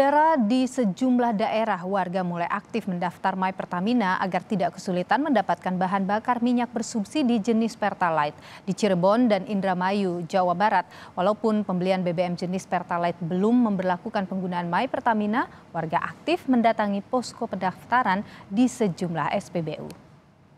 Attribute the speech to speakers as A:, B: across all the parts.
A: Saudara, di sejumlah daerah warga mulai aktif mendaftar My Pertamina agar tidak kesulitan mendapatkan bahan bakar minyak bersubsidi jenis Pertalite. Di Cirebon dan Indramayu, Jawa Barat, walaupun pembelian BBM jenis Pertalite belum memberlakukan penggunaan My Pertamina, warga aktif mendatangi posko pendaftaran di sejumlah SPBU.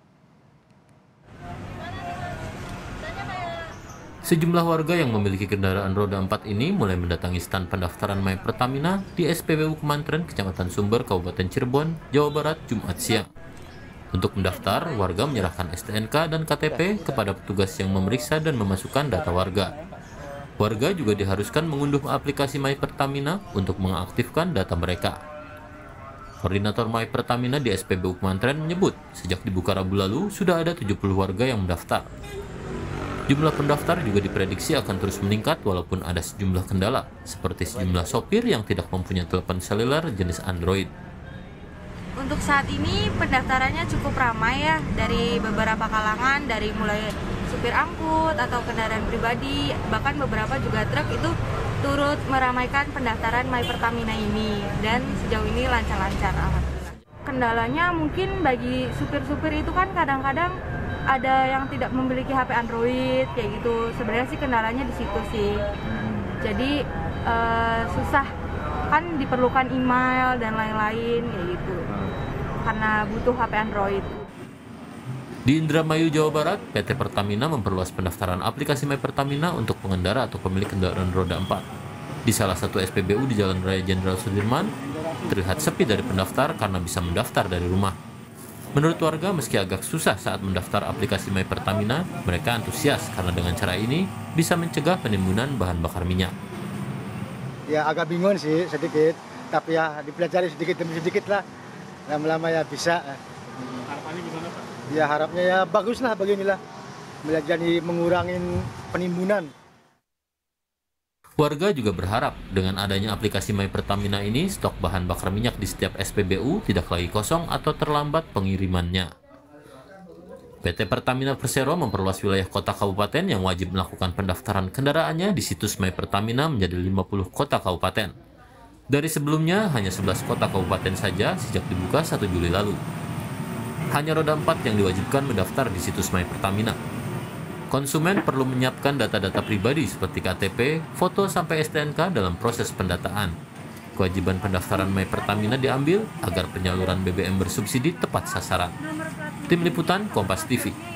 B: Sejumlah warga yang memiliki kendaraan roda 4 ini mulai mendatangi stan pendaftaran My Pertamina di SPBU Kemantren, Kecamatan Sumber, Kabupaten Cirebon, Jawa Barat, Jumat siang. Untuk mendaftar, warga menyerahkan STNK dan KTP kepada petugas yang memeriksa dan memasukkan data warga. Warga juga diharuskan mengunduh aplikasi My Pertamina untuk mengaktifkan data mereka. Koordinator My Pertamina di SPBU Kemantren menyebut, sejak dibuka Rabu lalu, sudah ada 70 warga yang mendaftar. Jumlah pendaftar juga diprediksi akan terus meningkat walaupun ada sejumlah kendala, seperti sejumlah sopir yang tidak mempunyai telepon seluler jenis Android.
C: Untuk saat ini pendaftarannya cukup ramai ya, dari beberapa kalangan, dari mulai supir angkut atau kendaraan pribadi, bahkan beberapa juga truk itu turut meramaikan pendaftaran My Pertamina ini, dan sejauh ini lancar-lancar alhamdulillah. Kendalanya mungkin bagi supir-supir itu kan kadang-kadang ada yang tidak memiliki HP Android kayak gitu. Sebenarnya sih kendalanya di situ sih. Jadi susah kan, diperlukan email dan lain-lain kayak gitu. Karena butuh HP Android.
B: Di Indramayu, Jawa Barat, PT Pertamina memperluas pendaftaran aplikasi My Pertamina untuk pengendara atau pemilik kendaraan roda 4. Di salah satu SPBU di Jalan Raya Jenderal Sudirman, terlihat sepi dari pendaftar karena bisa mendaftar dari rumah. Menurut warga, meski agak susah saat mendaftar aplikasi My Pertamina, mereka antusias karena dengan cara ini bisa mencegah penimbunan bahan bakar minyak.
D: Ya agak bingung sih sedikit, tapi ya dipelajari sedikit demi sedikit lah. Lama-lama ya bisa.
E: Harapannya gimana Pak?
D: Ya harapnya ya bagus lah beginilah. Jadi mengurangin penimbunan.
B: Warga juga berharap dengan adanya aplikasi My Pertamina ini, stok bahan bakar minyak di setiap SPBU tidak lagi kosong atau terlambat pengirimannya. PT Pertamina Persero memperluas wilayah kota kabupaten yang wajib melakukan pendaftaran kendaraannya di situs My Pertamina menjadi 50 kota kabupaten. Dari sebelumnya hanya 11 kota kabupaten saja sejak dibuka 1 Juli lalu. Hanya roda 4 yang diwajibkan mendaftar di situs My Pertamina. Konsumen perlu menyiapkan data-data pribadi seperti KTP, foto sampai STNK dalam proses pendataan. Kewajiban pendaftaran My Pertamina diambil agar penyaluran BBM bersubsidi tepat sasaran. Tim Liputan Kompas TV.